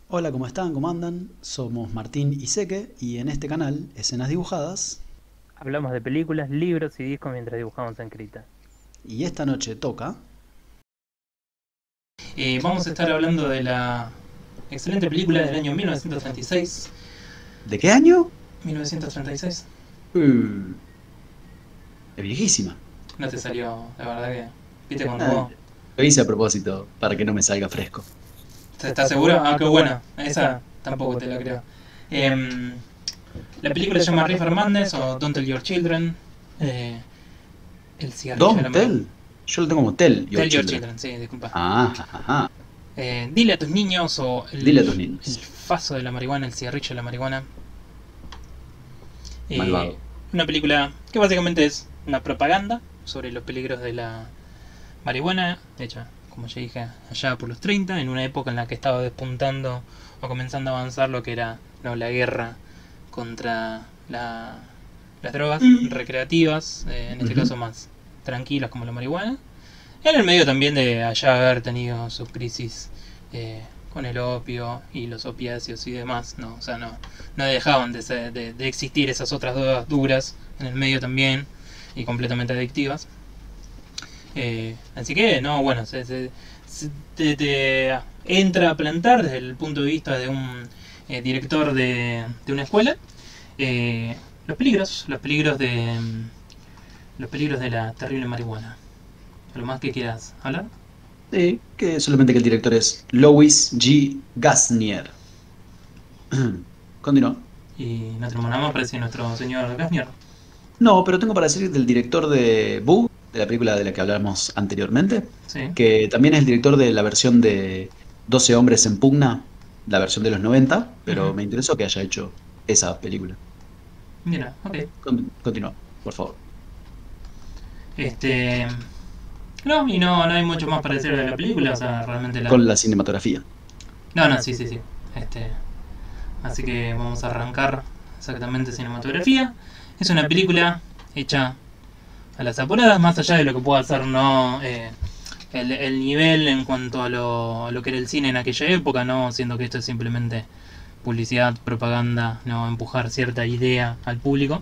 Hola, ¿cómo están? ¿Cómo andan? Somos Martín y Seque y en este canal, Escenas Dibujadas, Hablamos de películas, libros y discos mientras dibujamos en Krita. y esta noche toca... Vamos a estar hablando de la excelente película del año 1936. ¿De qué año? 1936. Uh, es viejísima. No te salió, la verdad que. ¿Viste cuando Ah, vos? lo hice a propósito, para que no me salga fresco. ¿Estás seguro? Ah, qué buena. Esa tampoco te la creo. Em, la película se llama River Madness o Don't Tell Your Children. Eh, el cigarrillo de la ¿Don't marihuana. tell? Yo lo tengo como tell, your Tell Your children. Children, sí, disculpa. Ah, ajá. Dile a tus niños o Dile a tus el niños. faso de la marihuana, el cigarrillo de la marihuana. Eh, Malvado. una película que básicamente es una propaganda sobre los peligros de la marihuana, hecha, como ya dije, allá por los 30, en una época en la que estaba despuntando o comenzando a avanzar lo que era, no, la guerra contra las drogas recreativas, en este Ujú. caso más tranquilas como la marihuana. En el medio también de allá haber tenido sus crisis con el opio y los opiáceos y demás, no, o sea, no dejaban de existir esas otras drogas duras en el medio también y completamente adictivas. Así que, no, bueno, te entra a plantar desde el punto de vista de un director de una escuela los peligros de la terrible marihuana. ¿Lo más que quieras hablar? Sí, que solamente que el director es Louis G. Gassnier. Continúa. Y no tenemos nada más para decir nuestro señor Gasnier. No, pero tengo para decir del director de Boo, de la película de la que hablamos anteriormente, Sí, que también es el director de la versión de 12 hombres en pugna, la versión de los 90, pero ujú. me interesó que haya hecho esa película. Mira, ok. Continúa, por favor. Este. No, y no hay mucho más para decir de la película, o sea, realmente la. Con la cinematografía. No, no, sí, sí, sí. Este. Así que vamos a arrancar exactamente cinematografía. Es una película hecha a las apuradas, más allá de lo que pueda hacer no el nivel en cuanto a lo que era el cine en aquella época, no siendo que esto es simplemente publicidad, propaganda, no empujar cierta idea al público.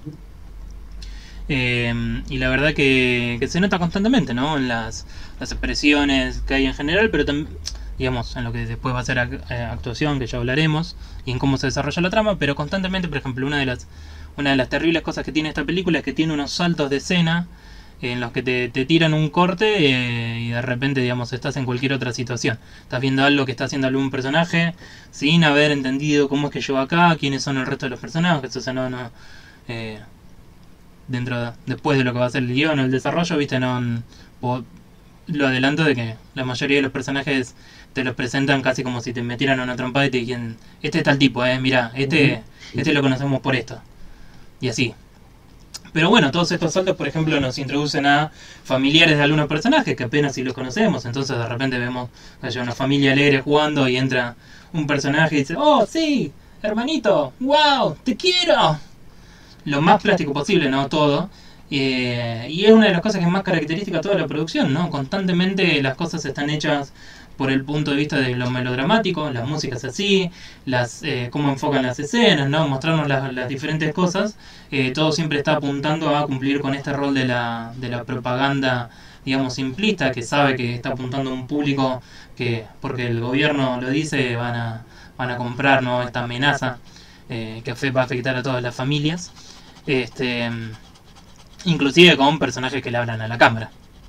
Y la verdad que se nota constantemente, ¿no? En las expresiones que hay en general, pero también, digamos, en lo que después va a ser actuación, que ya hablaremos, y en cómo se desarrolla la trama, pero constantemente, por ejemplo, una de las terribles cosas que tiene esta película es que tiene unos saltos de escena en los que te tiran un corte y de repente, digamos, estás en cualquier otra situación. Estás viendo algo que está haciendo algún personaje sin haber entendido cómo es que llegó acá, quiénes son el resto de los personajes, o sea, eh, después de lo que va a ser el guión o el desarrollo, viste, no, lo adelanto de que la mayoría de los personajes te los presentan casi como si te metieran a una trompada y te dijeran, este es tal tipo, mira, este lo conocemos por esto. Y así. Pero bueno, todos estos saltos, por ejemplo, nos introducen a familiares de algunos personajes que apenas si los conocemos. Entonces de repente vemos que hay una familia alegre jugando y entra un personaje y dice, oh, sí, hermanito, wow, te quiero, lo más plástico posible, no todo. Y es una de las cosas que es más característica de toda la producción, ¿no? Constantemente las cosas están hechas por el punto de vista de lo melodramático, las músicas así, cómo enfocan las escenas, ¿no? Mostrarnos las diferentes cosas. Todo siempre está apuntando a cumplir con este rol de la propaganda, digamos, simplista, que sabe que está apuntando a un público que, porque el gobierno lo dice, van a comprar, ¿no? Esta amenaza que va a afectar a todas las familias. Este, inclusive con personajes que le hablan a la cámara.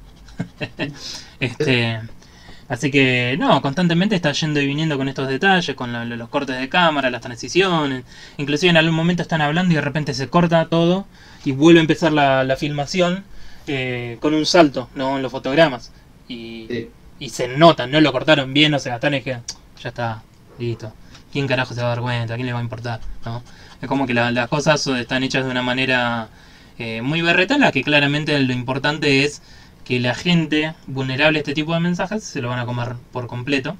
este, así que no, constantemente está yendo y viniendo con estos detalles, con los cortes de cámara, las transiciones. Inclusive en algún momento están hablando y de repente se corta todo y vuelve a empezar la filmación con un salto, ¿no? En los fotogramas. Y, Sí. y se nota, no lo cortaron bien, o sea, están y que ya está, listo. ¿Quién carajo se va a dar cuenta? ¿A quién le va a importar? ¿No? Es como que las cosas están hechas de una manera muy berretana, que claramente lo importante es que la gente vulnerable a este tipo de mensajes se lo van a comer por completo.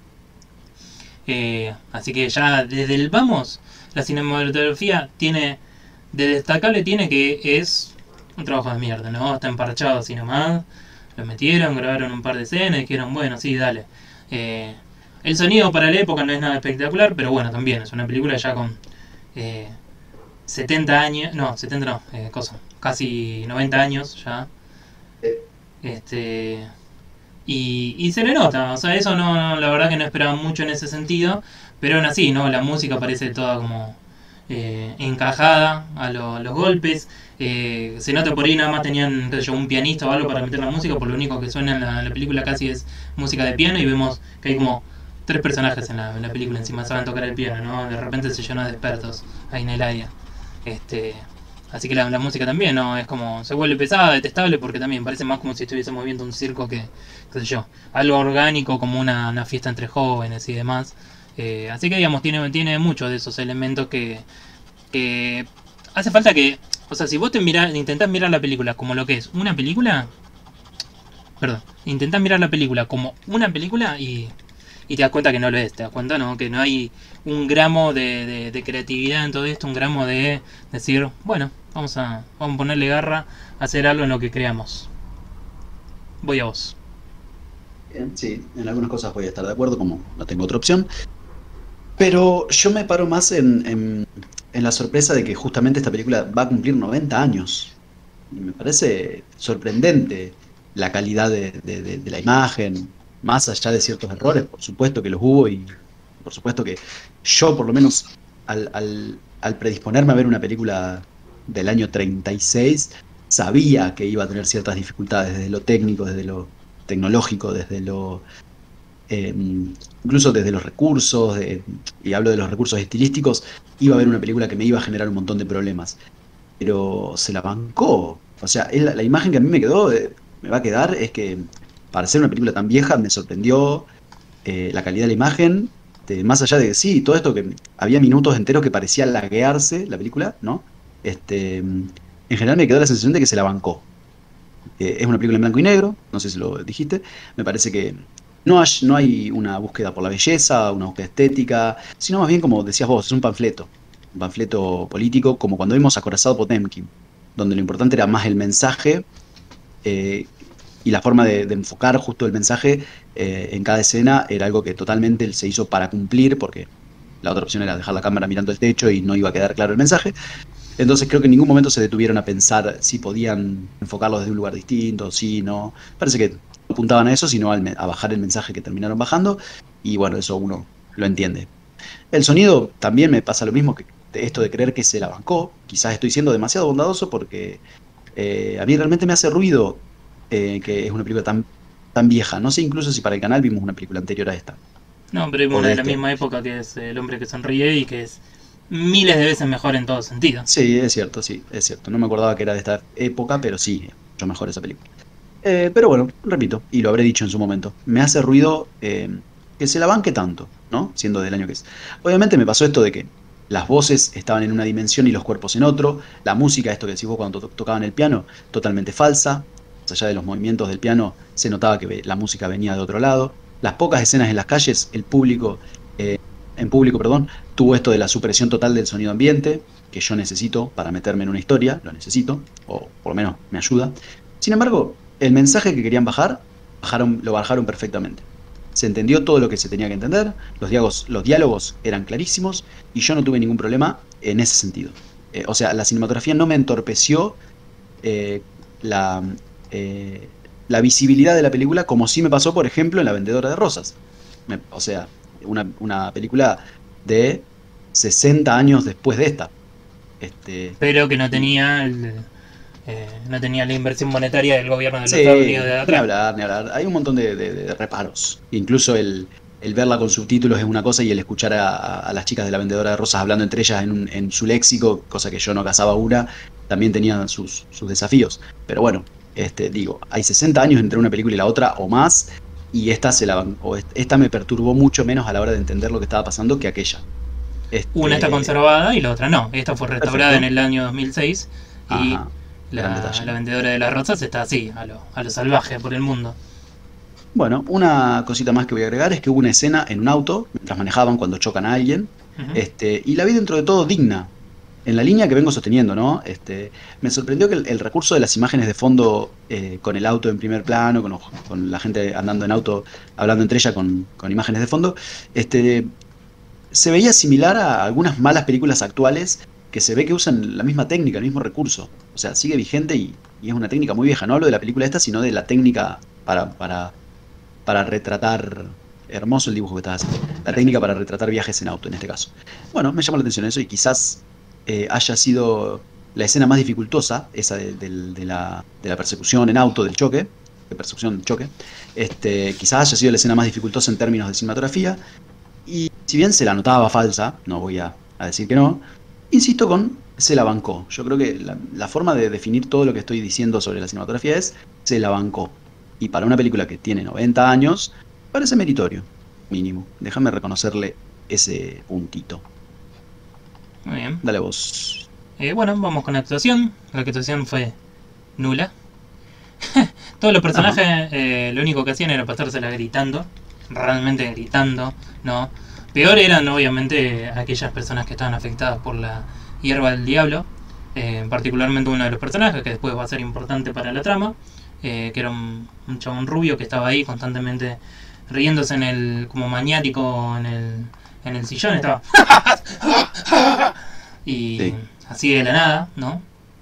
Así que ya desde el vamos, la cinematografía tiene de destacable tiene que es un trabajo de mierda, ¿no? Está emparchado así nomás. Lo metieron, grabaron un par de escenas y dijeron, bueno, sí, dale. Eh, El sonido para la época no es nada espectacular, pero bueno, también es una película ya con eh, 70 años, no, 70 no, casi 90 años ya. Este, y se le nota, o sea, eso la verdad que no esperaba mucho en ese sentido, pero aún así, ¿no? La música parece toda como encajada a los golpes. Se nota por ahí nada más tenían qué sé yo, un pianista o algo para meter la música, por lo único que suena en la película casi es música de piano y vemos que hay como tres personajes en la película encima saben tocar el piano, ¿no? De repente se llenó de expertos ahí en el área. Este, así que la música también, ¿no? Es como, se vuelve pesada, detestable, porque también parece más como si estuviésemos viendo un circo que, qué sé yo, algo orgánico como una fiesta entre jóvenes y demás. Así que, digamos, tiene muchos de esos elementos que hace falta que, o sea, si vos intentás mirar la película como lo que es una película, perdón, intentás mirar la película como una película y te das cuenta que no lo es, te das cuenta, ¿no? Que no hay un gramo de creatividad en todo esto, un gramo de decir, bueno, vamos a ponerle garra a hacer algo en lo que creamos. Voy a vos. Bien, sí, en algunas cosas voy a estar de acuerdo, como no tengo otra opción. Pero yo me paro más en la sorpresa de que justamente esta película va a cumplir 90 años. Y me parece sorprendente la calidad de la imagen, más allá de ciertos errores, por supuesto que los hubo y por supuesto que yo, por lo menos, al predisponerme a ver una película del año 36 sabía que iba a tener ciertas dificultades desde lo técnico, desde lo tecnológico, desde lo eh, incluso desde los recursos, y hablo de los recursos estilísticos, iba a haber una película que me iba a generar un montón de problemas. Pero se la bancó. O sea, la imagen que a mí me quedó, me va a quedar, es que para ser una película tan vieja me sorprendió la calidad de la imagen, más allá de que sí, todo esto que había minutos enteros que parecía laguearse la película, ¿no? En general me quedó la sensación de que se la bancó. Es una película en blanco y negro, no sé si lo dijiste. Me parece que no hay una búsqueda por la belleza, una búsqueda estética, sino más bien, como decías vos, es un panfleto político, como cuando vimos Acorazado Potemkin, donde lo importante era más el mensaje eh, y la forma de enfocar justo el mensaje en cada escena era algo que totalmente se hizo para cumplir, porque la otra opción era dejar la cámara mirando el techo y no iba a quedar claro el mensaje. Entonces creo que en ningún momento se detuvieron a pensar si podían enfocarlo desde un lugar distinto, si no. Parece que no apuntaban a eso, sino a bajar el mensaje que terminaron bajando. Y bueno, eso uno lo entiende. El sonido también me pasa lo mismo que esto de creer que se la bancó. Quizás estoy siendo demasiado bondadoso porque a mí realmente me hace ruido que es una película tan vieja. No sé incluso si para el canal vimos una película anterior a esta. No, pero es O una de de la este. misma época que es El hombre que sonríe y que es miles de veces mejor en todo sentido. Sí, es cierto, sí, es cierto. No me acordaba que era de esta época, pero sí, es mucho mejor esa película. Pero bueno, repito, y lo habré dicho en su momento, me hace ruido que se la banque tanto, ¿no? Siendo del año que es. Obviamente me pasó esto de que las voces estaban en una dimensión y los cuerpos en otro, la música, esto que decís vos cuando tocaban el piano, totalmente falsa, más allá de los movimientos del piano, se notaba que la música venía de otro lado. Las pocas escenas en las calles, eh, en público, perdón, tuvo esto de la supresión total del sonido ambiente, que yo necesito para meterme en una historia, lo necesito, o por lo menos me ayuda. Sin embargo, el mensaje que querían lo bajaron perfectamente. Se entendió todo lo que se tenía que entender, los diálogos eran clarísimos y yo no tuve ningún problema en ese sentido. O sea, la cinematografía no me entorpeció eh, la, eh, la visibilidad de la película como sí me pasó, por ejemplo, en La Vendedora de Rosas. O sea, una película de 60 años después de esta. Este, Pero que y no tenía la inversión monetaria del gobierno de los Estados sí, Unidos de ni atrás. hablar, ni hablar. Hay un montón de reparos. Incluso el verla con subtítulos es una cosa y el escuchar a las chicas de La Vendedora de Rosas hablando entre ellas en su léxico, cosa que yo no cazaba una, también tenía sus desafíos. Pero bueno, digo, hay 60 años entre una película y la otra o más, y esta me perturbó mucho menos a la hora de entender lo que estaba pasando que aquella. Una está Este, conservada y la otra no. Esta fue restaurada en perfecto. el año 2006 y Ajá, gran la detalle. vendedora de las rosas está así, a lo salvaje por el mundo. Bueno, una cosita más que voy a agregar es que hubo una escena en un auto, mientras manejaban cuando chocan a alguien, Ujú. y la vi dentro de todo digna. en la línea que vengo sosteniendo, ¿no? Me sorprendió que el recurso de las imágenes de fondo con el auto en primer plano, con la gente andando en auto, hablando entre ella con imágenes de fondo, este, se veía similar a algunas malas películas actuales que se ve que usan la misma técnica, el mismo recurso. O sea, sigue vigente y es una técnica muy vieja. No hablo de la película esta, sino de la técnica para retratar. Hermoso el dibujo que estás haciendo. La técnica para retratar viajes en auto, en este caso. Bueno, me llama la atención eso y quizás haya sido la escena más dificultosa, esa de la persecución en auto, del choque, de persecución choque. Quizás haya sido la escena más dificultosa en términos de cinematografía. Y si bien se la notaba falsa, no voy a decir que no, insisto con se la bancó. Yo creo que la forma de definir todo lo que estoy diciendo sobre la cinematografía es se la bancó. Y para una película que tiene 90 años, parece meritorio, mínimo. Déjame reconocerle ese puntito. Muy bien. Dale vos. Bueno, vamos con la actuación. La actuación fue nula. Todos los personajes lo único que hacían era pasársela gritando. Realmente gritando, ¿no? Peor eran obviamente aquellas personas que estaban afectadas por la hierba del diablo. Particularmente uno de los personajes que después va a ser importante para la trama. Que era un chabón rubio que estaba ahí constantemente riéndose como maniático en el sillón. Estaba y Sí. así de la nada, ¿no?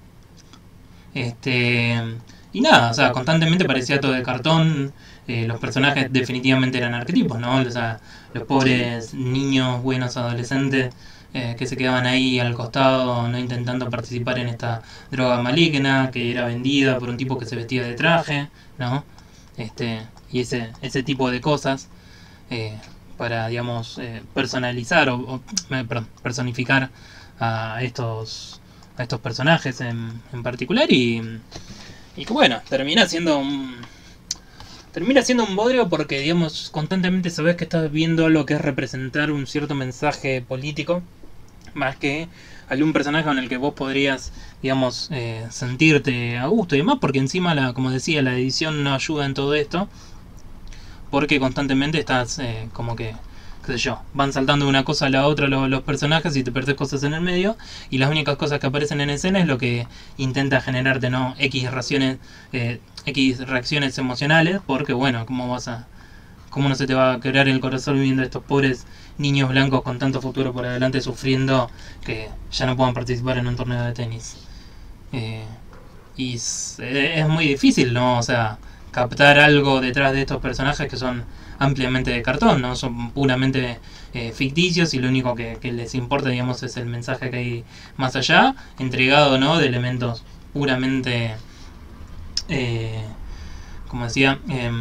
Y nada, o sea, constantemente parecía todo de cartón. Los personajes definitivamente eran arquetipos, ¿no? O sea, los pobres niños, buenos adolescentes que se quedaban ahí al costado, no intentando participar en esta droga maligna que era vendida por un tipo que se vestía de traje, ¿no? Y ese tipo de cosas para, digamos, personalizar perdón, personificar a estos personajes en particular y que bueno, termina siendo un bodrio porque, digamos, constantemente sabes que estás viendo lo que es representar un cierto mensaje político, más que algún personaje con el que vos podrías, digamos, sentirte a gusto y demás, porque encima, como decía, la edición no ayuda en todo esto, porque constantemente estás como que, qué sé yo, van saltando de una cosa a la otra los personajes y te perdés cosas en el medio, y las únicas cosas que aparecen en escena es lo que intenta generarte, ¿no? X reacciones emocionales, porque bueno, ¿cómo no se te va a quebrar el corazón viendo a estos pobres niños blancos con tanto futuro por adelante sufriendo que ya no puedan participar en un torneo de tenis? Es muy difícil, ¿no? O sea, captar algo detrás de estos personajes que son ampliamente de cartón, ¿no? Son puramente ficticios y lo único que les importa, digamos, es el mensaje que hay más allá, entregado, ¿no? De elementos puramente, como decía,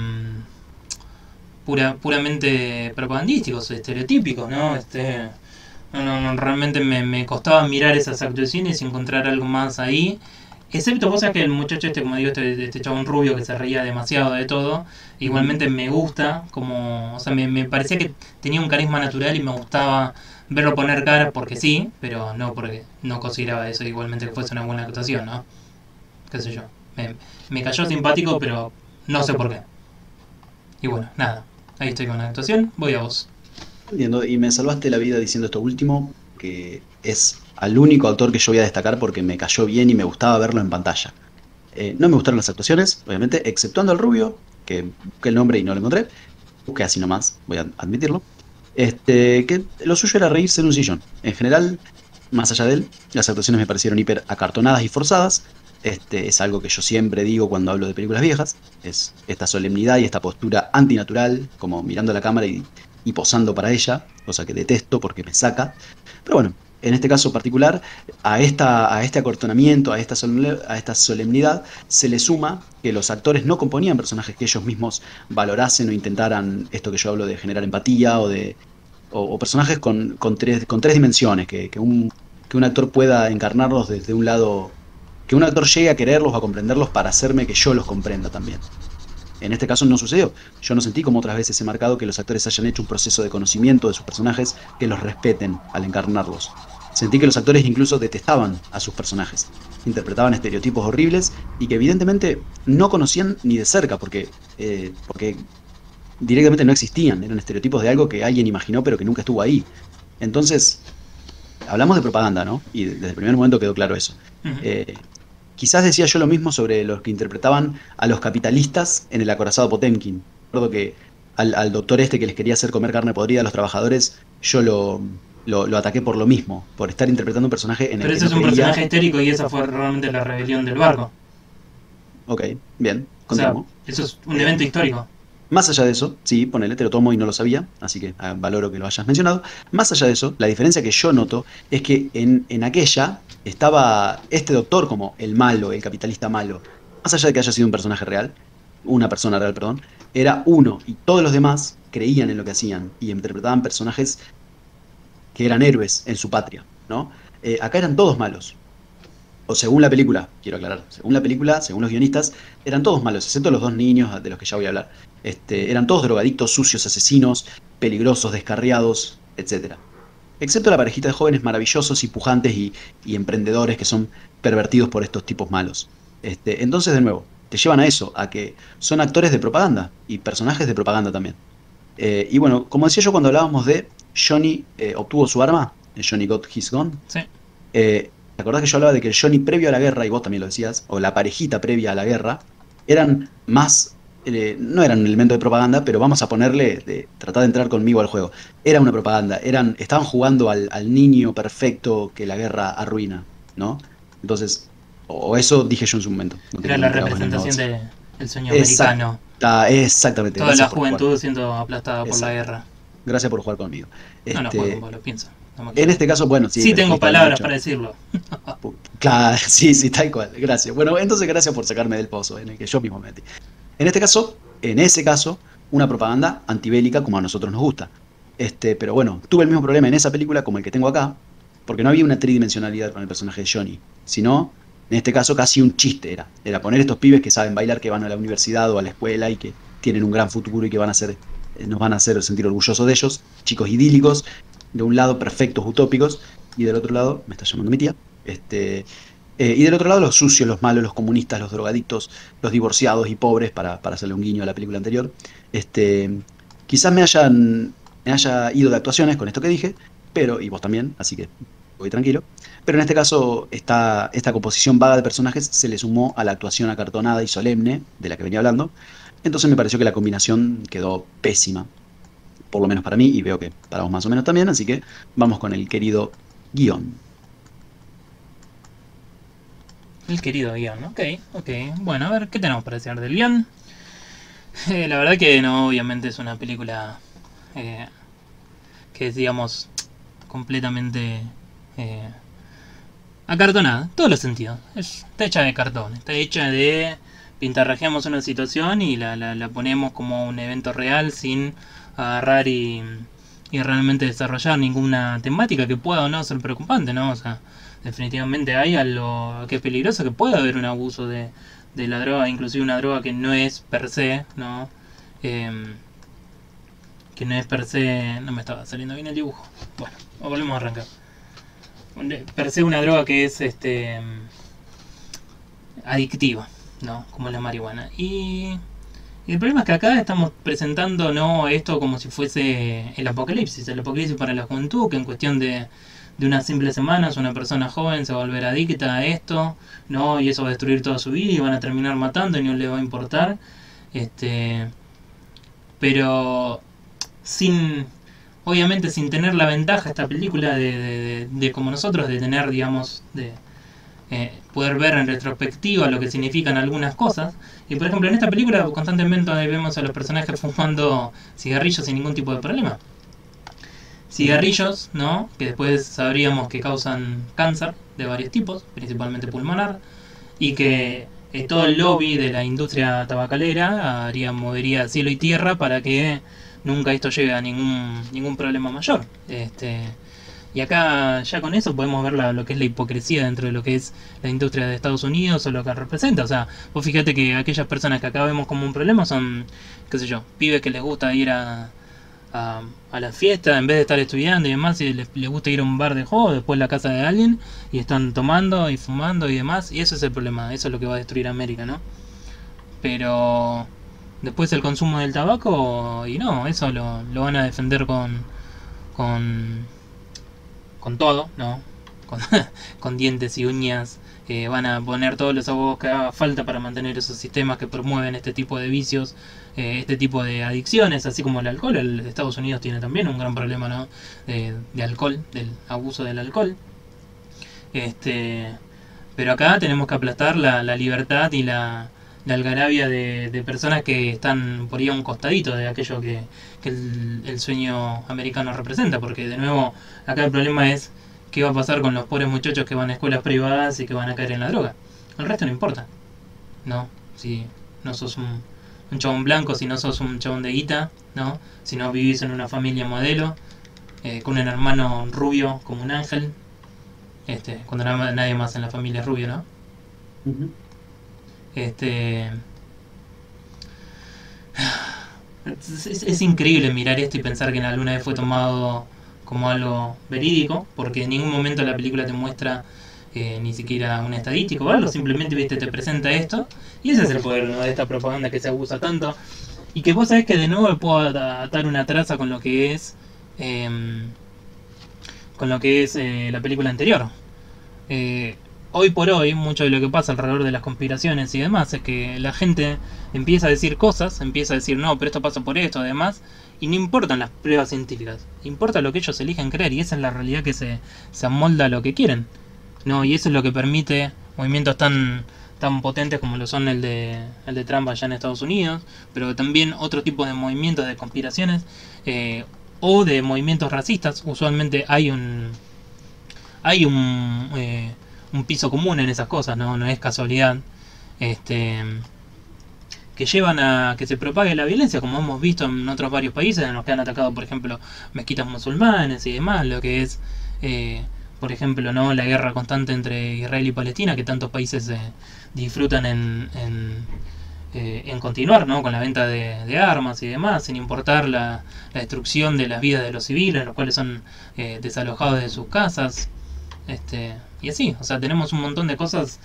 puramente propagandísticos, estereotípicos, ¿no? Realmente me costaba mirar esas actuaciones y encontrar algo más ahí. Excepto cosas que el muchacho como digo, este chabón rubio que se reía demasiado de todo, igualmente me gusta, o sea, me parecía que tenía un carisma natural y me gustaba verlo poner cara porque sí, pero no porque no consideraba eso igualmente que fuese una buena actuación, ¿no? Qué sé yo. Me cayó simpático, pero no sé por qué. Y bueno, nada, ahí estoy con la actuación, voy a vos. Entiendo, y me salvaste la vida diciendo esto último, que es al único actor que yo voy a destacar porque me cayó bien y me gustaba verlo en pantalla. No me gustaron las actuaciones, obviamente, exceptuando al rubio, que busqué el nombre y no lo encontré. Busqué así nomás, voy a admitirlo. Que lo suyo era reírse en un sillón. En general, más allá de él, las actuaciones me parecieron hiper acartonadas y forzadas. Es algo que yo siempre digo cuando hablo de películas viejas. Es esta solemnidad y esta postura antinatural, como mirando a la cámara y posando para ella, cosa que detesto porque me saca. Pero bueno, en este caso particular, a este acortonamiento, a esta solemnidad, se le suma que los actores no componían personajes que ellos mismos valorasen o intentaran esto que yo hablo de generar empatía o personajes con tres dimensiones, que un actor pueda encarnarlos desde un lado, que un actor llegue a quererlos o a comprenderlos para hacerme que yo los comprenda también. En este caso no sucedió. Yo no sentí como otras veces he marcado que los actores hayan hecho un proceso de conocimiento de sus personajes que los respeten al encarnarlos. Sentí que los actores incluso detestaban a sus personajes, interpretaban estereotipos horribles y que evidentemente no conocían ni de cerca porque directamente no existían, eran estereotipos de algo que alguien imaginó pero que nunca estuvo ahí. Entonces, hablamos de propaganda, ¿no? Y desde el primer momento quedó claro eso. Ujú. Eh, Quizás decía yo lo mismo sobre los que interpretaban a los capitalistas en El acorazado Potemkin. Recuerdo que al doctor este que les quería hacer comer carne podrida a los trabajadores, yo lo ataqué por lo mismo, por estar interpretando un personaje en el Pero que ese no es un personaje creía. histérico y esa fue realmente la rebelión del barco. Ok, bien, O sea, continuamos. eso es un Eh, evento histórico. Más allá de eso, sí, ponele, te lo tomo y no lo sabía, así que valoro que lo hayas mencionado. Más allá de eso, la diferencia que yo noto es que en aquella estaba este doctor como el malo, el capitalista malo. Más allá de que haya sido un personaje real, una persona real, perdón, era uno y todos los demás creían en lo que hacían y interpretaban personajes que eran héroes en su patria, ¿no? Acá eran todos malos. O según la película, quiero aclarar, según la película, según los guionistas, eran todos malos, excepto los dos niños de los que ya voy a hablar. Eran todos drogadictos, sucios, asesinos, peligrosos, descarriados, etcétera. Excepto la parejita de jóvenes maravillosos y pujantes y emprendedores que son pervertidos por estos tipos malos. Entonces, de nuevo, te llevan a eso, a que son actores de propaganda y personajes de propaganda también. Y bueno, como decía yo cuando hablábamos de Johnny obtuvo su arma, Johnny got his gun. Sí. ¿Te acordás que yo hablaba de que el Johnny previo a la guerra, y vos también lo decías, o la parejita previa a la guerra, eran más, no eran un elemento de propaganda, pero vamos a ponerle, tratar de entrar conmigo al juego. Era una propaganda, estaban jugando al niño perfecto que la guerra arruina, ¿no? Entonces, o eso dije yo en su momento, no Era tengo la ni idea, vos en el representación negocio. del sueño americano. Exactamente, Toda la gracias por jugar. juventud siendo aplastada por la Exacto, guerra. gracias por jugar conmigo. No juego con Este, vos, lo pienso. No me en aclaro. este caso, bueno, sí, Sí pero tengo fuiste al palabras macho. para decirlo. Claro, sí, sí, tal cual. Gracias. Bueno, entonces gracias por sacarme del pozo en el que yo mismo me metí. En este caso, en ese caso, una propaganda antibélica como a nosotros nos gusta. Pero bueno, tuve el mismo problema en esa película como el que tengo acá, porque no había una tridimensionalidad con el personaje de Johnny, sino, en este caso, casi un chiste era. Era poner estos pibes que saben bailar, que van a la universidad o a la escuela y que tienen un gran futuro y que van a ser, nos van a hacer sentir orgullosos de ellos, chicos idílicos, de un lado perfectos, utópicos, y del otro lado, me está llamando mi tía, y del otro lado los sucios, los malos, los comunistas, los drogadictos, los divorciados y pobres, para hacerle un guiño a la película anterior. Este, Quizás me haya ido de actuaciones con esto que dije, pero, y vos también, así que voy tranquilo. Pero en este caso, esta composición vaga de personajes se le sumó a la actuación acartonada y solemne de la que venía hablando. Entonces me pareció que la combinación quedó pésima, por lo menos para mí, y veo que para vos más o menos también, así que vamos con el querido guión. El querido guión, ok, ok. Bueno, a ver, ¿qué tenemos para decir del guión? La verdad que no, obviamente es una película eh, que es, digamos, completamente eh, acartonada, en todos los sentidos. Está hecha de cartón, está hecha de pintarrajeamos una situación y la ponemos como un evento real sin agarrar y realmente desarrollar ninguna temática que pueda o no ser preocupante, ¿no? O sea, definitivamente hay algo que es peligroso, que puede haber un abuso de la droga, inclusive una droga que no es per se, ¿no? Em, que no es per se... No me estaba saliendo bien el dibujo. Bueno, volvemos a arrancar. Per se una droga que es adictiva, ¿no? Como la marihuana. Y el problema es que acá estamos presentando no esto como si fuese el apocalipsis para la juventud, que en cuestión de unas simples semanas una persona joven se va a volver adicta a esto, ¿no? Y eso va a destruir toda su vida y van a terminar matando y no le va a importar. Este, pero sin, obviamente sin tener la ventaja esta película de como nosotros, de tener, digamos, de poder ver en retrospectiva lo que significan algunas cosas. Y por ejemplo en esta película constantemente vemos a los personajes fumando cigarrillos sin ningún tipo de problema. Cigarrillos, ¿no? Que después sabríamos que causan cáncer de varios tipos, principalmente pulmonar, y que todo el lobby de la industria tabacalera movería cielo y tierra para que nunca esto llegue a ningún problema mayor. Y acá ya con eso podemos ver lo que es la hipocresía dentro de lo que es la industria de Estados Unidos o lo que representa. O sea, vos fíjate que aquellas personas que acá vemos como un problema son, qué sé yo, pibes que les gusta ir a la fiesta en vez de estar estudiando y demás, y les gusta ir a un bar de juego, después a la casa de alguien y están tomando y fumando y demás, y eso es el problema, eso es lo que va a destruir América, ¿no? Pero después el consumo del tabaco, y no, eso lo van a defender con con todo, ¿no? Con, con dientes y uñas, van a poner todos los abogados que haga falta para mantener esos sistemas que promueven este tipo de vicios, este tipo de adicciones, así como el alcohol. Estados Unidos tiene también un gran problema, ¿no? De alcohol, del abuso del alcohol. Este, pero acá tenemos que aplastar la libertad y la algarabia de personas que están por ahí a un costadito de aquello que el sueño americano representa, porque de nuevo acá el problema es qué va a pasar con los pobres muchachos que van a escuelas privadas y que van a caer en la droga. El resto no importa, ¿no? Si no sos un chabón blanco, si no sos un chabón de guita, ¿no? Si no vivís en una familia modelo, con un hermano rubio como un ángel, cuando nadie más en la familia es rubio, ¿no? Ujú. Este, es increíble mirar esto y pensar que en alguna vez fue tomado como algo verídico, porque en ningún momento la película te muestra ni siquiera una estadística o algo, simplemente viste te presenta esto, y ese es el poder, ¿no? De esta propaganda que se abusa tanto, y que vos sabés que de nuevo puedo atar una traza con lo que es la película anterior. Eh, Hoy por hoy, mucho de lo que pasa alrededor de las conspiraciones y demás es que la gente empieza a decir cosas, empieza a decir no, pero esto pasa por esto, además, y no importan las pruebas científicas, importa lo que ellos eligen creer, y esa es la realidad que se amolda a lo que quieren, ¿no? Y eso es lo que permite movimientos tan potentes como lo son el de Trump allá en Estados Unidos, pero también otro tipo de movimientos de conspiraciones, o de movimientos racistas. Usualmente hay un piso común en esas cosas, no es casualidad, este, que llevan a que se propague la violencia, como hemos visto en otros varios países en los que han atacado, por ejemplo, mezquitas musulmanes y demás, lo que es, por ejemplo, no la guerra constante entre Israel y Palestina, que tantos países disfrutan en continuar, ¿no? Con la venta de armas y demás, sin importar la destrucción de las vidas de los civiles, los cuales son desalojados de sus casas. Y así, o sea, tenemos un montón de cosas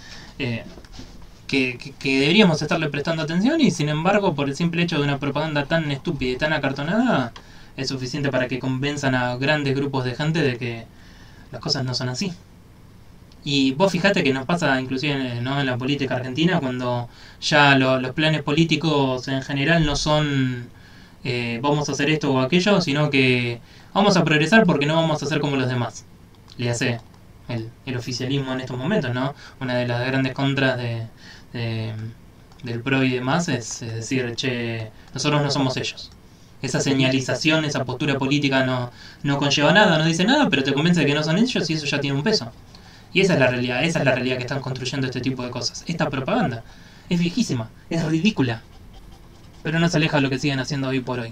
que deberíamos estarle prestando atención, y sin embargo, por el simple hecho de una propaganda tan estúpida y tan acartonada, es suficiente para que convenzan a grandes grupos de gente de que las cosas no son así. Y vos fijate que nos pasa inclusive, ¿no? En la política argentina, cuando ya los planes políticos en general no son vamos a hacer esto o aquello, sino que vamos a progresar porque no vamos a hacer como los demás. Le hace el oficialismo en estos momentos, ¿no? Una de las grandes contras de- del PRO y demás es decir, che, nosotros no somos ellos. Esa señalización, esa postura política no conlleva nada, no dice nada, pero te convence de que no son ellos, y eso ya tiene un peso. Y esa es la realidad que están construyendo este tipo de cosas. Esta propaganda es viejísima, es ridícula, pero no se aleja de lo que siguen haciendo hoy por hoy.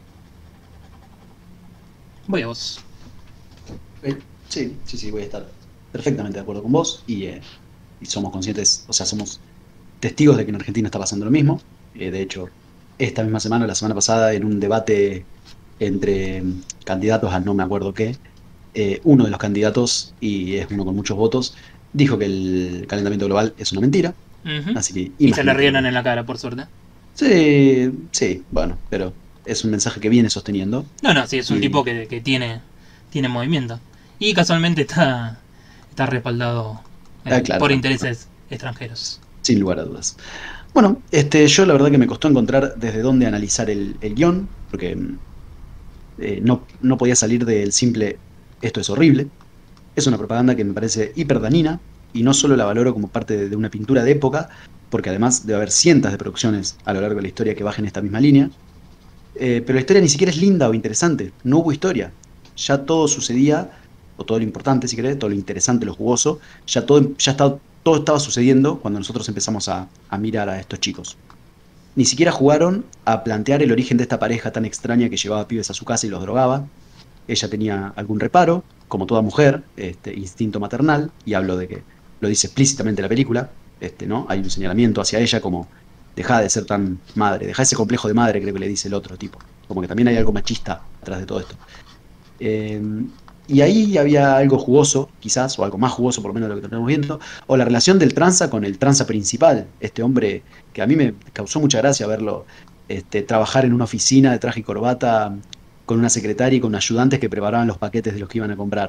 Voy a vos. Sí, sí, sí, voy a estar perfectamente de acuerdo con vos y somos conscientes, o sea, somos testigos de que en Argentina está pasando lo mismo. De hecho, esta misma semana, la semana pasada, en un debate entre candidatos a no me acuerdo qué, uno de los candidatos, y es uno con muchos votos, dijo que el calentamiento global es una mentira. Ujú. Así que Y se le imagínate. rieron en la cara, por suerte. Sí, sí, bueno, pero es un mensaje que viene sosteniendo. No, sí, es un tipo Y, que tiene movimiento. Y casualmente está respaldado claro, por bueno, bueno, intereses extranjeros. sin lugar a dudas. Bueno, yo la verdad que me costó encontrar desde dónde analizar el guión, porque no podía salir del simple esto es horrible. Es una propaganda que me parece hiper dañina, y no solo la valoro como parte de una pintura de época, porque además debe haber cientos de producciones a lo largo de la historia que bajen esta misma línea, pero la historia ni siquiera es linda o interesante, no hubo historia. Ya todo sucedía, o todo lo importante, si querés, todo lo interesante, lo jugoso, todo estaba sucediendo cuando nosotros empezamos a mirar a estos chicos. Ni siquiera jugaron a plantear el origen de esta pareja tan extraña que llevaba pibes a su casa y los drogaba. Ella tenía algún reparo, como toda mujer, instinto maternal, y hablo de que lo dice explícitamente la película, ¿no? Hay un señalamiento hacia ella como, deja de ser tan madre, deja ese complejo de madre, creo que le dice el otro tipo. Como que también hay algo machista atrás de todo esto. Eh, y ahí había algo jugoso, quizás, o algo más jugoso por lo menos de lo que estamos viendo, o la relación del tranza con el tranza principal, este hombre que a mí me causó mucha gracia verlo trabajar en una oficina de traje y corbata con una secretaria y con ayudantes que preparaban los paquetes de los que iban a comprar.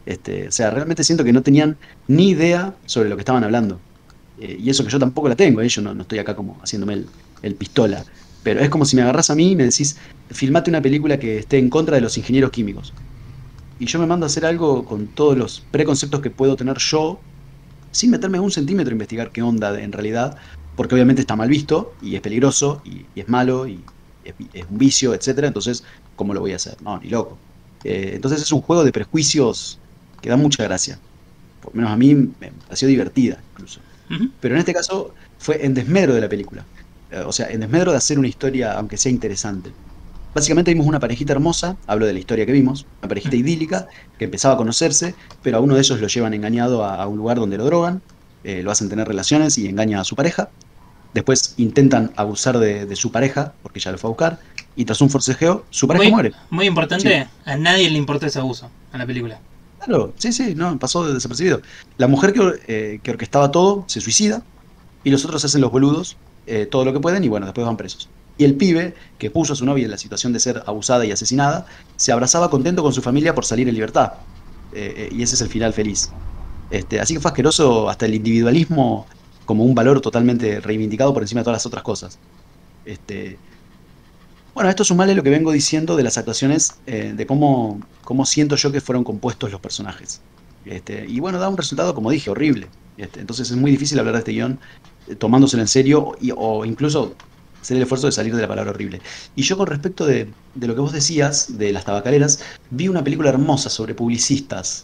O sea, realmente siento que no tenían ni idea sobre lo que estaban hablando. Y eso que yo tampoco la tengo, yo no estoy acá como haciéndome el pistola. Pero es como si me agarrás a mí y me decís, filmate una película que esté en contra de los ingenieros químicos. Y yo me mando a hacer algo con todos los preconceptos que puedo tener yo, sin meterme un centímetro a investigar qué onda en realidad, porque obviamente está mal visto, y es peligroso, y es malo, y es un vicio, etcétera. Entonces, ¿cómo lo voy a hacer? No, ni loco. Entonces es un juego de prejuicios que da mucha gracia. Por lo menos a mí me pareció divertida, incluso. Ujú. Pero en este caso fue en desmedro de la película. O sea, en desmedro de hacer una historia, aunque sea interesante. Básicamente vimos una parejita hermosa, hablo de la historia que vimos, una parejita idílica que empezaba a conocerse, pero a uno de ellos lo llevan engañado a un lugar donde lo drogan, lo hacen tener relaciones y engaña a su pareja. Después intentan abusar de su pareja, porque ya lo fue a buscar, y tras un forcejeo, su pareja Muy, muere. muy Sí, importante, a nadie le importa ese abuso en la película. claro, sí, sí, no, pasó desapercibido. La mujer que orquestaba todo se suicida, y los otros hacen los boludos todo lo que pueden y bueno, después van presos. Y el pibe, que puso a su novia en la situación de ser abusada y asesinada, se abrazaba contento con su familia por salir en libertad. Y ese es el final feliz. Así que fue asqueroso hasta el individualismo como un valor totalmente reivindicado por encima de todas las otras cosas. Este, bueno, esto sumarle lo que vengo diciendo de las actuaciones, de cómo siento yo que fueron compuestos los personajes. Y bueno, da un resultado, como dije, horrible. Entonces es muy difícil hablar de este guión tomándoselo en serio o incluso hacer el esfuerzo de salir de la palabra horrible. Y yo con respecto de lo que vos decías, de las tabacaleras, vi una película hermosa sobre publicistas,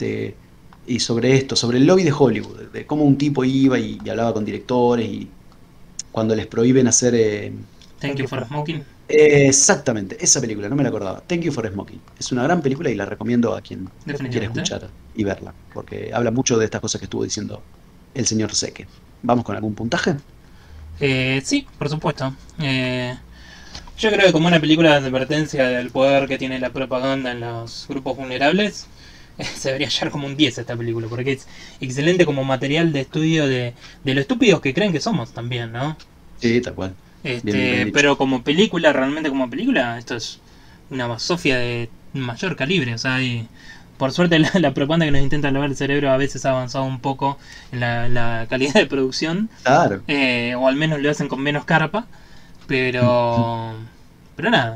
y sobre esto, sobre el lobby de Hollywood, de cómo un tipo iba y hablaba con directores y cuando les prohíben hacer... Thank you for smoking. exactamente, esa película, no me la acordaba. Thank You for Smoking. Es una gran película y la recomiendo a quien quiera Definitivamente. escuchar y verla, porque habla mucho de estas cosas que estuvo diciendo el señor Seque. ¿Vamos con algún puntaje? Sí, por supuesto. Yo creo que como una película de advertencia del poder que tiene la propaganda en los grupos vulnerables, se debería hallar como un 10 esta película, porque es excelente como material de estudio de lo estúpidos que creen que somos también, ¿no? Sí, tal cual. Bien, bien dicho. Pero como película, realmente como película, esto es una basofia de mayor calibre, o sea, por suerte la propaganda que nos intenta lavar el cerebro a veces ha avanzado un poco en la calidad de producción, Claro. o al menos lo hacen con menos carpa, pero pero nada,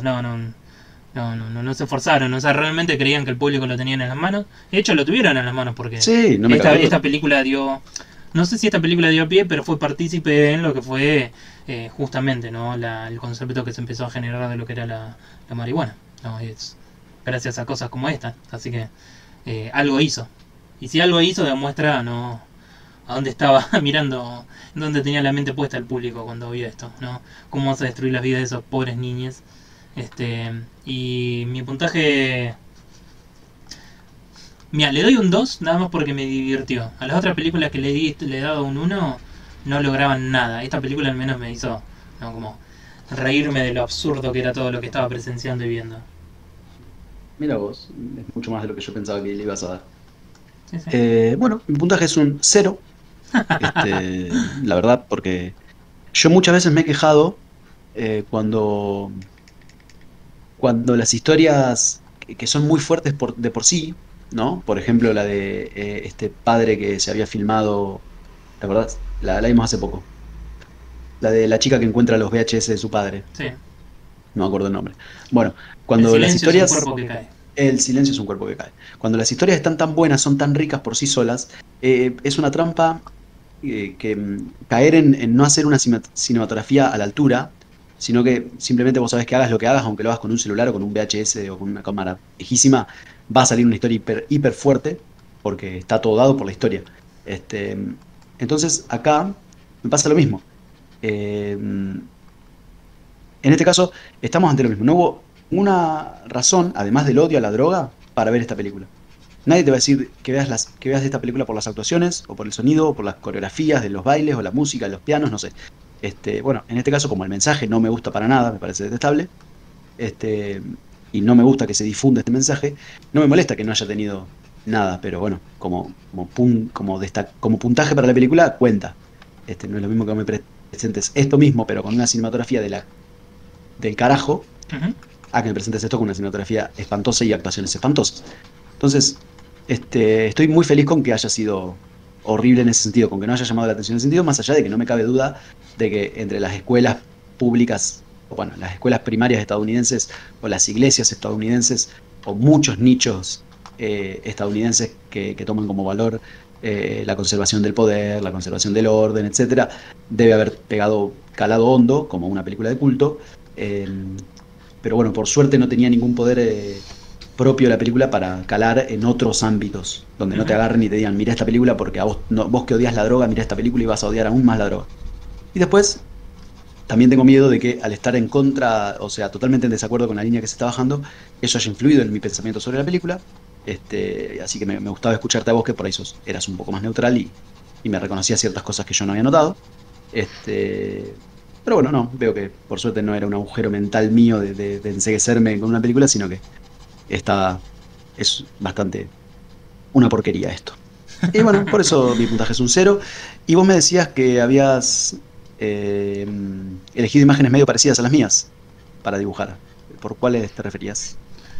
no se esforzaron, o sea, realmente creían que el público lo tenían en las manos. De hecho, lo tuvieron en las manos porque Sí, no me cabe duda. esta película dio, no sé si esta película dio pie, pero fue partícipe en lo que fue justamente, ¿no? El concepto que se empezó a generar de lo que era la marihuana, ¿no? Es gracias a cosas como esta, así que algo hizo. Y si algo hizo, demuestra, ¿no? A dónde estaba mirando, dónde tenía la mente puesta el público cuando vio esto, ¿no? Cómo vas a destruir las vidas de esos pobres niños. Y mi puntaje, mira, le doy un 2 nada más porque me divirtió. A las otras películas que le he dado un uno no lograban nada. Esta película al menos me hizo, ¿no? Como reírme de lo absurdo que era todo lo que estaba presenciando y viendo. Mira vos, es mucho más de lo que yo pensaba que le ibas a dar. Sí, sí. Bueno, mi puntaje es un cero, la verdad, porque yo muchas veces me he quejado cuando las historias que son muy fuertes de por sí, ¿no? Por ejemplo, la de este padre que se había filmado, ¿te acordás? La vimos hace poco. La de la chica que encuentra los VHS de su padre, Sí. no me acuerdo el nombre. Bueno, El cuando las silencio es un historias... cuerpo que cae. El silencio es un cuerpo que cae. Cuando las historias están tan buenas, son tan ricas por sí solas, es una trampa que caer en no hacer una cinematografía a la altura, sino que simplemente vos sabés que hagas lo que hagas, aunque lo hagas con un celular o con un VHS o con una cámara viejísima, va a salir una historia hiper fuerte, porque está todo dado por la historia. Este, entonces, acá me pasa lo mismo. En este caso, estamos ante lo mismo. No hubo una razón, además del odio a la droga, para ver esta película. Nadie te va a decir que veas esta película por las actuaciones, o por el sonido, o por las coreografías de los bailes, o la música, los pianos, no sé. Bueno, en este caso, como el mensaje no me gusta para nada, me parece detestable, este, y no me gusta que se difunda este mensaje, no me molesta que no haya tenido nada, pero bueno, como puntaje para la película, cuenta. No es lo mismo que me presentes esto mismo, pero con una cinematografía del carajo, Ujú. a que me presentes esto con una cinematografía espantosa y actuaciones espantosas. Entonces, Estoy muy feliz con que haya sido horrible en ese sentido, con que no haya llamado la atención en ese sentido, más allá de que no me cabe duda de que entre las escuelas públicas, o bueno, las escuelas primarias estadounidenses o las iglesias estadounidenses o muchos nichos estadounidenses que toman como valor la conservación del poder, la conservación del orden, etcétera, debe haber pegado calado hondo como una película de culto. eh, pero bueno, por suerte no tenía ningún poder propio la película para calar en otros ámbitos, donde no te Ujú. agarren y te digan, mira esta película porque a vos, vos que odias la droga, mira esta película y vas a odiar aún más la droga. Y después, también tengo miedo de que al estar en contra, o sea, totalmente en desacuerdo con la línea que se está bajando, eso haya influido en mi pensamiento sobre la película. Así que me gustaba escucharte a vos, que por ahí eras un poco más neutral y me reconocía ciertas cosas que yo no había notado. Este, pero bueno, no, veo que por suerte no era un agujero mental mío de enceguecerme con una película, sino que está, es bastante una porquería esto. Y bueno, por eso mi puntaje es un cero. Y vos me decías que habías eh, elegido imágenes medio parecidas a las mías para dibujar. ¿Por cuáles te referías?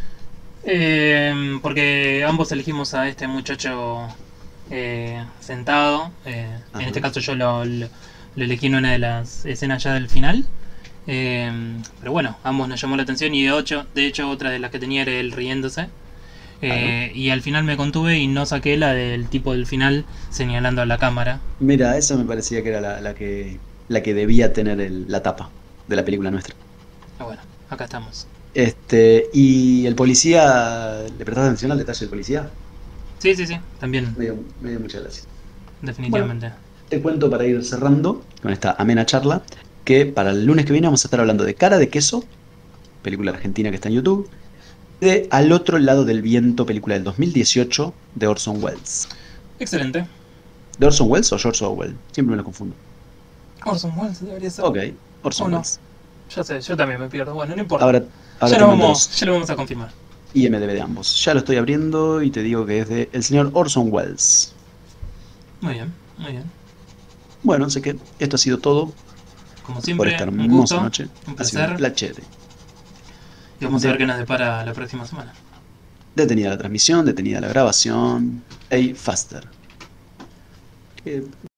Porque ambos elegimos a este muchacho sentado. En este Ajá. caso yo lo elegí en una de las escenas ya del final. Pero bueno, ambos nos llamó la atención y de hecho otra de las que tenía era él riéndose. Claro. Y al final me contuve y no saqué la del tipo del final señalando a la cámara. Mira, esa me parecía que era la que debía tener la tapa de la película nuestra. Pero bueno, acá estamos. Y el policía, ¿le prestaste atención al detalle del policía? Sí, sí, sí, también, Me dio muchas gracias. Bueno, definitivamente. te cuento para ir cerrando con esta amena charla que para el lunes que viene vamos a estar hablando de Cara de Queso, película argentina que está en YouTube, de Al otro lado del viento, película del 2018 de Orson Welles. Excelente. ¿De Orson Welles o George Orwell? Siempre me lo confundo. Orson Welles debería ser. Ok, ¿O Orson no? Welles. Ya sé, yo también me pierdo. Bueno, no importa. Ahora te mando los Ya lo vamos a confirmar. IMDb de ambos. Ya lo estoy abriendo y te digo que es de el señor Orson Welles. Muy bien, muy bien. Bueno, sé que esto ha sido todo Como por esta siempre, un hermosa gusto, noche. un Ha sido un placer. placer. Y vamos a ver De- qué nos depara la próxima semana. Detenida la transmisión, detenida la grabación. Hey, faster.